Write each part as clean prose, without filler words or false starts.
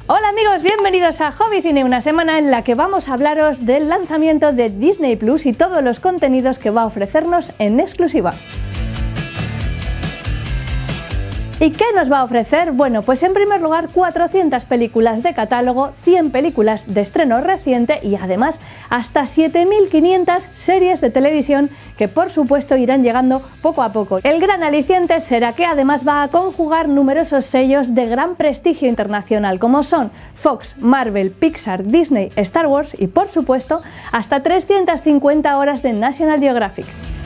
Hola amigos, bienvenidos a Hobby Cine, una semana en la que vamos a hablaros del lanzamiento de Disney Plus y todos los contenidos que va a ofrecernos en exclusiva. ¿Y qué nos va a ofrecer? Bueno, pues en primer lugar 400 películas de catálogo, 100 películas de estreno reciente y además hasta 7.500 series de televisión que por supuesto irán llegando poco a poco. El gran aliciente será que además va a conjugar numerosos sellos de gran prestigio internacional como son Fox, Marvel, Pixar, Disney, Star Wars y por supuesto hasta 350 horas de National Geographic.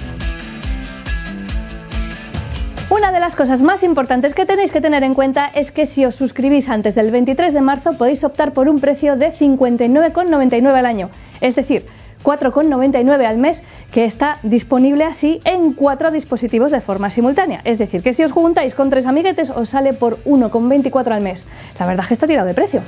Una de las cosas más importantes que tenéis que tener en cuenta es que si os suscribís antes del 23 de marzo podéis optar por un precio de 59,99 al año, es decir, 4,99 al mes, que está disponible así en 4 dispositivos de forma simultánea. Es decir, que si os juntáis con 3 amiguetes os sale por 1,24 al mes. La verdad es que está tirado de precio.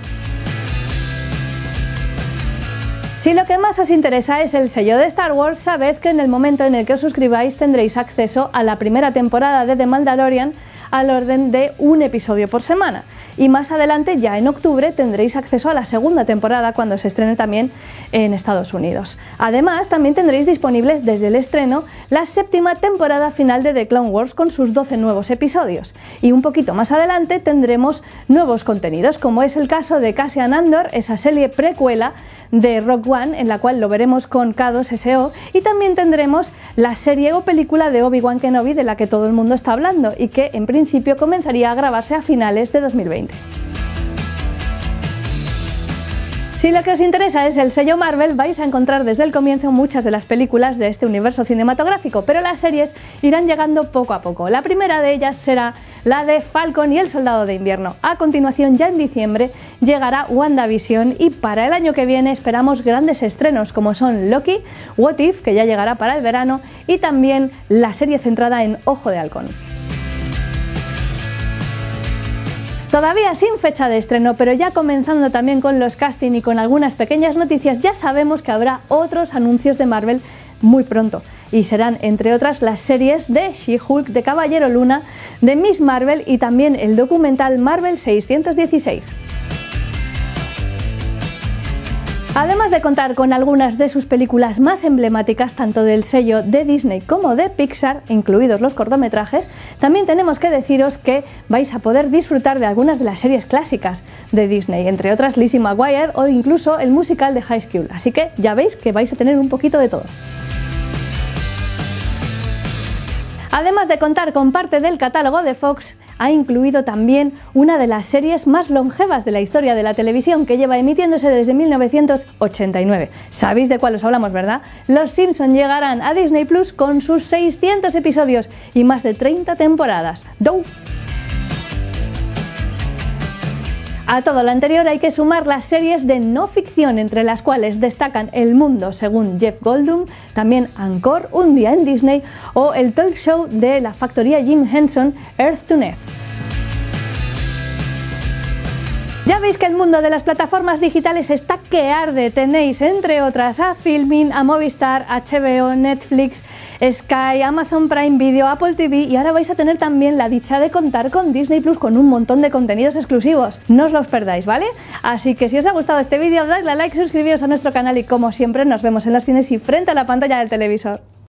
Si lo que más os interesa es el sello de Star Wars, sabed que en el momento en el que os suscribáis tendréis acceso a la primera temporada de The Mandalorian al orden de un episodio por semana. Y más adelante, ya en octubre, tendréis acceso a la segunda temporada cuando se estrene también en Estados Unidos. Además, también tendréis disponible desde el estreno la 7ª temporada final de The Clone Wars con sus 12 nuevos episodios. Y un poquito más adelante tendremos nuevos contenidos, como es el caso de Cassian Andor, esa serie precuela de Rogue One, en la cual lo veremos con K2SO, y también tendremos la serie o película de Obi-Wan Kenobi de la que todo el mundo está hablando y que en principio comenzaría a grabarse a finales de 2020. Si lo que os interesa es el sello Marvel, vais a encontrar desde el comienzo muchas de las películas de este universo cinematográfico, pero las series irán llegando poco a poco. La primera de ellas será la de Falcon y el Soldado de Invierno. A continuación, ya en diciembre, llegará WandaVision y para el año que viene esperamos grandes estrenos como son Loki, What If, que ya llegará para el verano, y también la serie centrada en Ojo de Halcón. Todavía sin fecha de estreno, pero ya comenzando también con los casting y con algunas pequeñas noticias, ya sabemos que habrá otros anuncios de Marvel muy pronto. Y serán, entre otras, las series de She-Hulk, de Caballero Luna, de Miss Marvel y también el documental Marvel 616. Además de contar con algunas de sus películas más emblemáticas, tanto del sello de Disney como de Pixar, incluidos los cortometrajes, también tenemos que deciros que vais a poder disfrutar de algunas de las series clásicas de Disney, entre otras Lizzie McGuire o incluso el musical de High School, así que ya veis que vais a tener un poquito de todo. Además de contar con parte del catálogo de Fox, ha incluido también una de las series más longevas de la historia de la televisión, que lleva emitiéndose desde 1989. ¿Sabéis de cuál os hablamos, verdad? Los Simpson llegarán a Disney Plus con sus 600 episodios y más de 30 temporadas. ¡Dou! A todo lo anterior hay que sumar las series de no ficción, entre las cuales destacan El Mundo según Jeff Goldblum, también Anchor, Un día en Disney o el talk show de la factoría Jim Henson, Earth to Net. Ya veis que el mundo de las plataformas digitales está que arde. Tenéis entre otras a Filmin, a Movistar, HBO, Netflix, Sky, Amazon Prime Video, Apple TV y ahora vais a tener también la dicha de contar con Disney Plus con un montón de contenidos exclusivos. No os los perdáis, ¿vale? Así que si os ha gustado este vídeo, dadle a like, suscribiros a nuestro canal y como siempre nos vemos en los cines y frente a la pantalla del televisor.